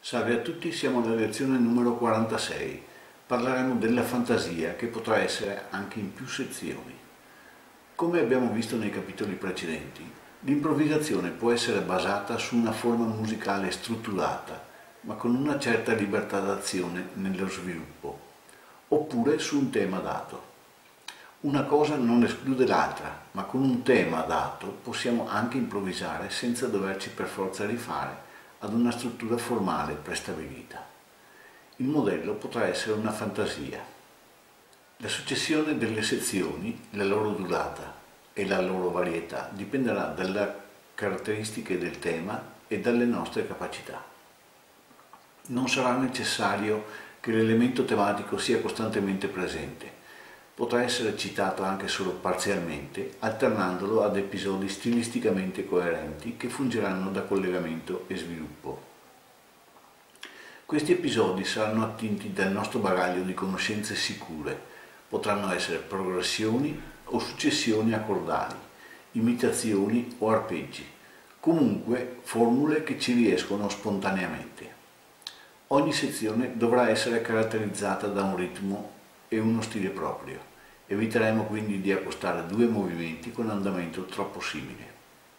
Salve a tutti, siamo alla lezione numero 46. Parleremo della fantasia, che potrà essere anche in più sezioni. Come abbiamo visto nei capitoli precedenti, l'improvvisazione può essere basata su una forma musicale strutturata, ma con una certa libertà d'azione nello sviluppo, oppure su un tema dato. Una cosa non esclude l'altra, ma con un tema dato possiamo anche improvvisare senza doverci per forza rifare ad una struttura formale prestabilita. Il modello potrà essere una fantasia. La successione delle sezioni, la loro durata e la loro varietà dipenderà dalle caratteristiche del tema e dalle nostre capacità. Non sarà necessario che l'elemento tematico sia costantemente presente. Potrà essere citato anche solo parzialmente, alternandolo ad episodi stilisticamente coerenti che fungeranno da collegamento e sviluppo. Questi episodi saranno attinti dal nostro bagaglio di conoscenze sicure. Potranno essere progressioni o successioni accordali, imitazioni o arpeggi, comunque formule che ci riescono spontaneamente. Ogni sezione dovrà essere caratterizzata da un ritmo e uno stile proprio. Eviteremo quindi di accostare due movimenti con andamento troppo simile.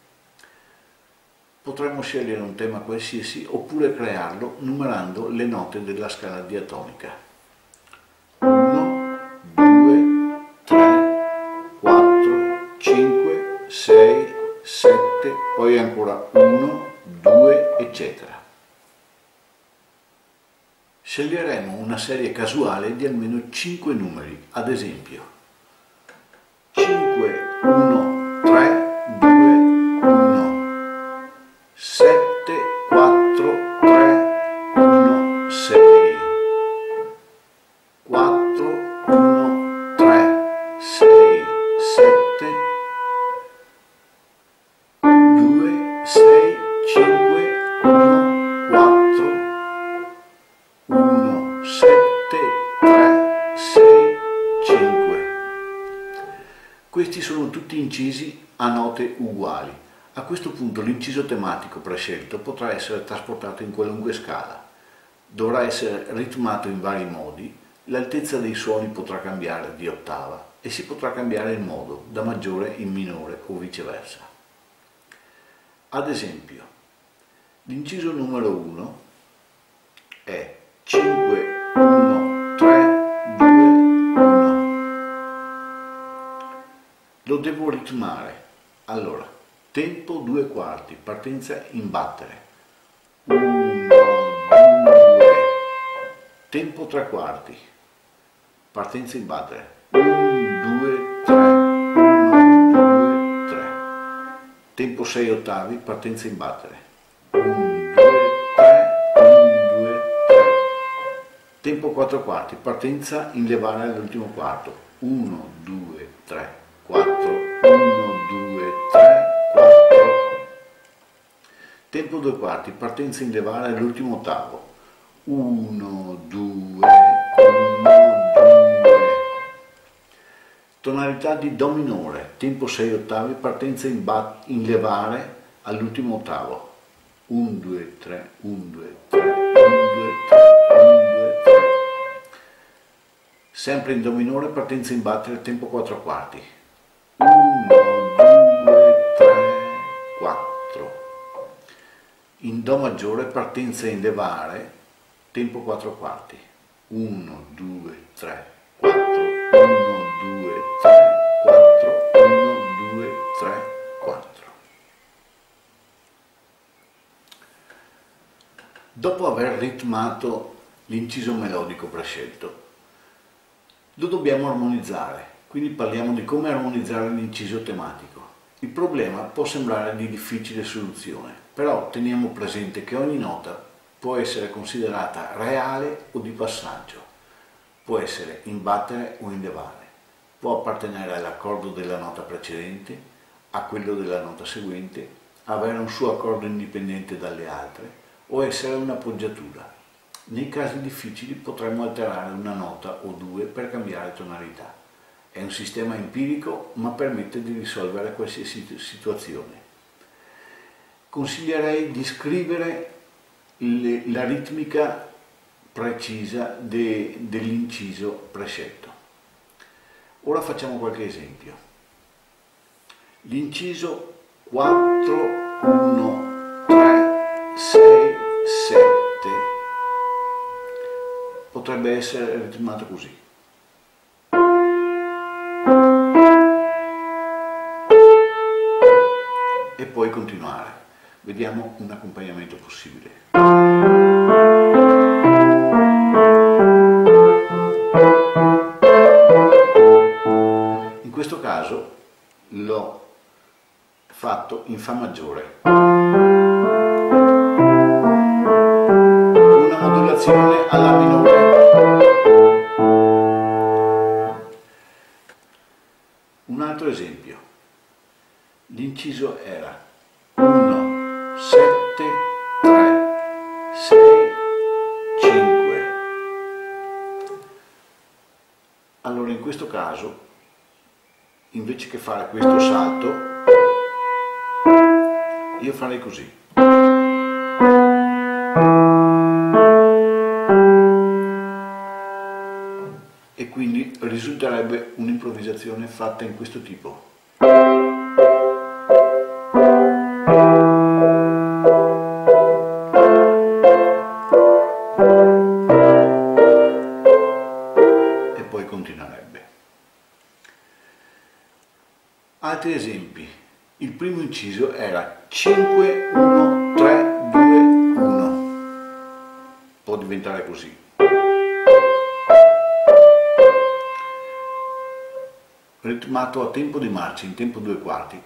Potremmo scegliere un tema qualsiasi oppure crearlo numerando le note della scala diatonica. 1, 2, 3, 4, 5, 6, 7, poi ancora 1, 2, eccetera. Sceglieremo una serie casuale di almeno 5 numeri, ad esempio 5, 1, 3, 2, 1, 7, 4, 3, 1, 6, 4, 1, 3, 6, 7, 2, 6, 5, 1, 4, 1, 7, 3, 6, 5. Questi sono tutti incisi a note uguali. A questo punto l'inciso tematico prescelto potrà essere trasportato in qualunque scala. Dovrà essere ritmato in vari modi, l'altezza dei suoni potrà cambiare di ottava e si potrà cambiare il modo, da maggiore in minore o viceversa. Ad esempio, l'inciso numero 1 è 5, 1, 3, 2, 1. Lo devo ritmare. Allora, tempo 2 quarti, partenza in battere. 1, 2. Tempo 3 quarti, partenza in battere. 1, 2, 3. 1, 2, 3. Tempo 6 ottavi, partenza in battere. 1, 2, 3. 1, 2, 3. Tempo 4 quarti, partenza in levare all'ultimo quarto. 1, 2, 3, 4. 1, 2, 3, 4. Tempo 2 quarti, partenza in levare all'ultimo ottavo. 1, 2, 1, 2. Tonalità di Do minore, tempo 6 ottavi, partenza in levare all'ultimo ottavo. 1, 2, 3, 1, 2, 3, 1, 2, 3, 1, 2, 3. Sempre in Do minore, partenza in battere, tempo 4 quarti. 1, 2, 3, 4. In Do maggiore, partenza in levare, tempo 4 quarti. 1, 2, 3, 4. 1, 2, 3, 4. 1, 2, 3, 4. Dopo aver ritmato l'inciso melodico prescelto, lo dobbiamo armonizzare. Quindi parliamo di come armonizzare l'inciso tematico. Il problema può sembrare di difficile soluzione, però teniamo presente che ogni nota può essere considerata reale o di passaggio, può essere in battere o in levare, può appartenere all'accordo della nota precedente, a quello della nota seguente, avere un suo accordo indipendente dalle altre o essere un'appoggiatura. Nei casi difficili potremmo alterare una nota o due per cambiare tonalità. È un sistema empirico, ma permette di risolvere qualsiasi situazione. Consiglierei di scrivere la ritmica precisa dell'inciso prescelto. Ora facciamo qualche esempio. L'inciso 4, 1, 3, 6, 7 potrebbe essere ritmato così. E poi continuare. Vediamo un accompagnamento possibile. In questo caso l'ho fatto in Fa maggiore. Una modulazione alla minore. Un altro esempio. L'inciso era 1, 7, 3, 6, 5. Allora in questo caso, invece che fare questo salto, io farei così. E quindi risulterebbe un'improvvisazione fatta in questo tipo. E poi continuerebbe. Altri esempi. Il primo inciso era 5, 1, 3, 2, 1. Può diventare così. Ritmato a tempo di marcia, in tempo 2/4.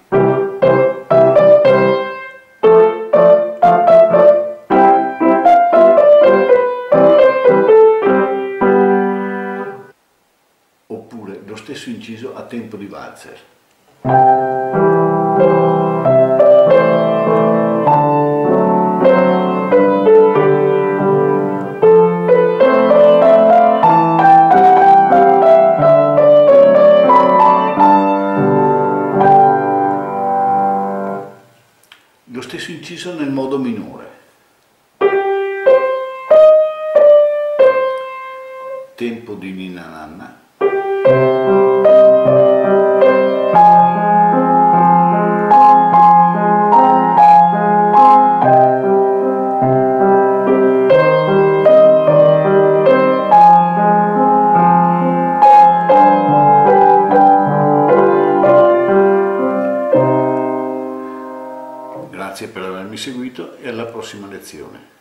Oppure lo stesso inciso a tempo di valzer. Lo stesso inciso nel modo minore. Tempo di ninna nanna. Grazie per avermi seguito e alla prossima lezione.